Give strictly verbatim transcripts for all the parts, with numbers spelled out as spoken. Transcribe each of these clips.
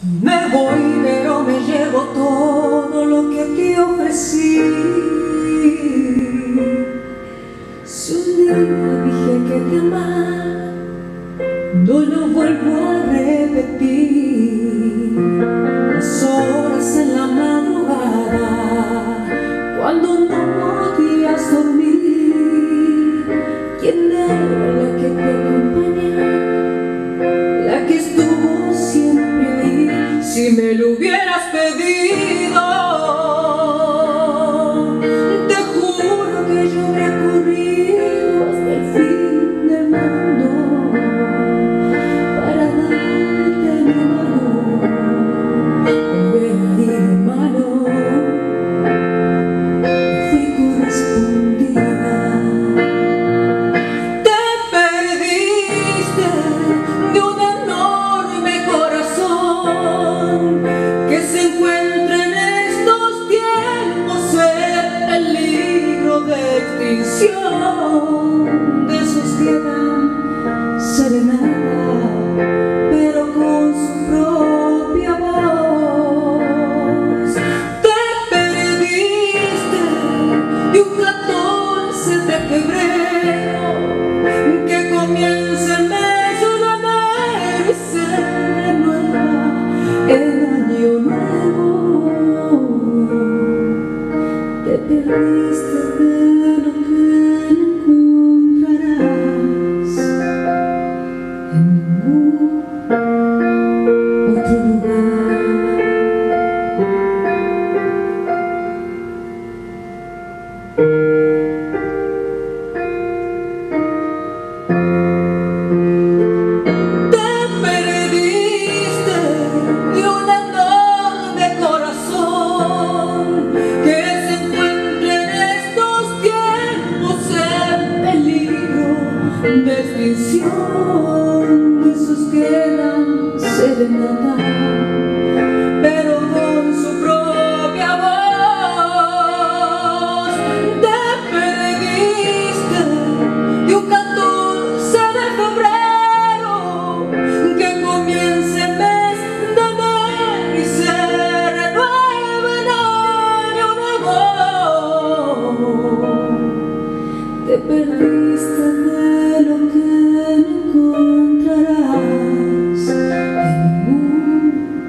Me voy, pero me llevo todo lo que te ofrecí. Si un día dije que te amaba, no lo vuelvo a repetir. Las horas en la madrugada, cuando no podías dormir, ¿quién era la que te acompañaba? La que estuvo siempre ahí. Si me lo hubieras pedido, te juro que yo habría corrido hasta el fin del mundo para darte mi mano, volver a ir de mano. Fui correspondida. Te perdiste de un enorme corazón que se encuentra en estos tiempos en peligro de extinción. De esos que dan serenata, pero con su propia voz. Te perdiste de un catorce de febrero que comienza el mes de enero y se renueva el año nuevo. Te perdiste de lo que no encontrarás en ningún otro lugar. Te perdiste de un enorme corazón que se encuentra en estos tiempos en peligro de extinción. De esos que dan serenata, pero con su propia voz. Te perdiste de un catorce de febrero que comienza el mes de enero y se renueva el año nuevo. Te perdiste de lo que no encontrarás en ningún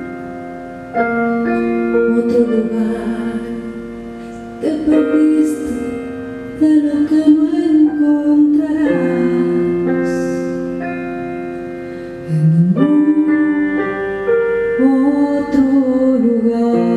otro lugar. Te perdiste de lo que no encontrarás en ningún otro lugar.